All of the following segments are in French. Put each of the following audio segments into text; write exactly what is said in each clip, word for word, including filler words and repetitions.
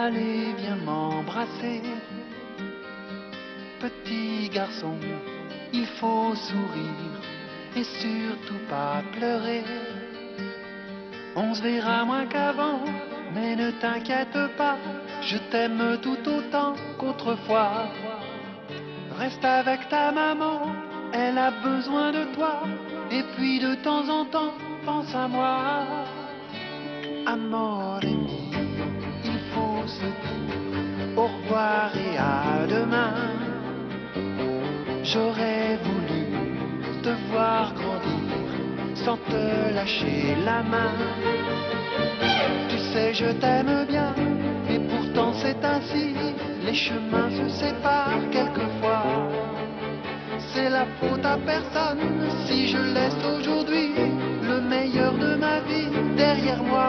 Allez, viens m'embrasser. Petit garçon, il faut sourire et surtout pas pleurer. On se verra moins qu'avant, mais ne t'inquiète pas, je t'aime tout autant qu'autrefois. Reste avec ta maman, elle a besoin de toi, et puis de temps en temps, pense à moi. Amore mio, il faut se dire au revoir et à demain. J'aurais voulu te voir grandir sans te lâcher la main. Tu sais, je t'aime bien, et pourtant c'est ainsi, les chemins se séparent quelquefois. C'est la faute à personne si je laisse aujourd'hui le meilleur de ma vie derrière moi.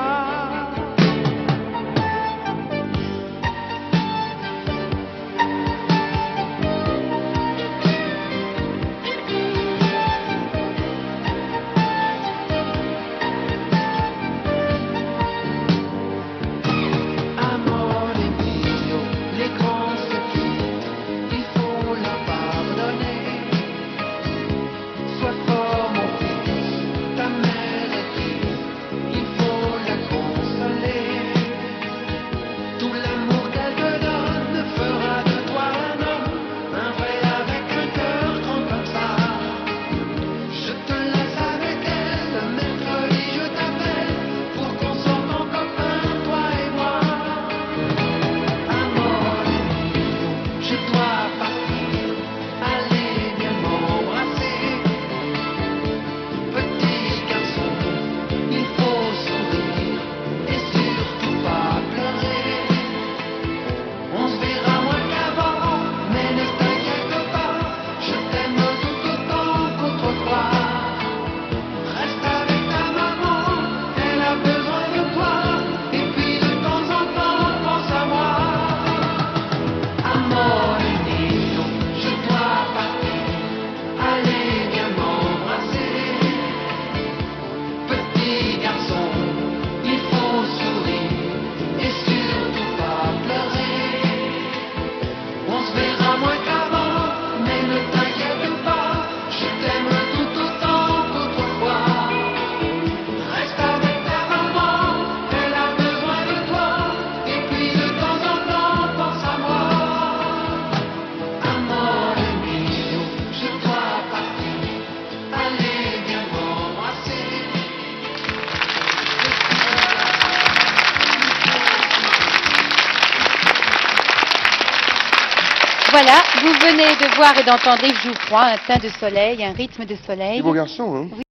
Voilà, vous venez de voir et d'entendre Yves Jouffroy, un teint de soleil, un rythme de soleil. C'est beau garçon, hein?